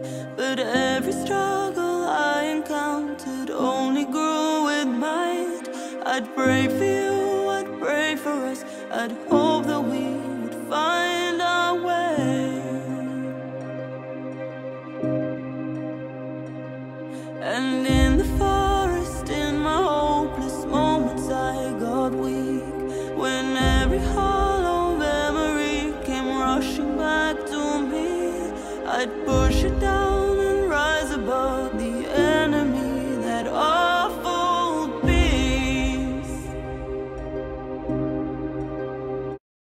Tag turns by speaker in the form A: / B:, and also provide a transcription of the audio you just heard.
A: But every struggle I encountered only grew with might. I'd pray for you, I'd pray for us, I'd hold